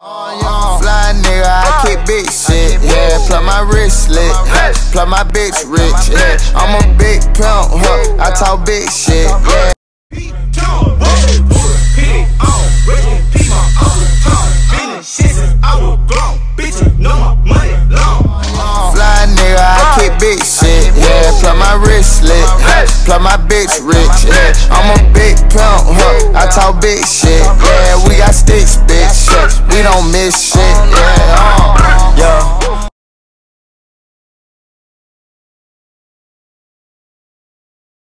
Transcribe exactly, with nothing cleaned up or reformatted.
Fly nigga, I kick big shit, yeah. Plug my wrist lit, plug my bitch rich, yeah. I'm a big pimp, huh? I talk big shit, yeah. Fly nigga, I kick big shit, yeah. Plug my wrist lit, plug my bitch rich, yeah. I'm a big pimp, huh? I talk big shit, yeah. We got sticks, bitch, we don't miss shit.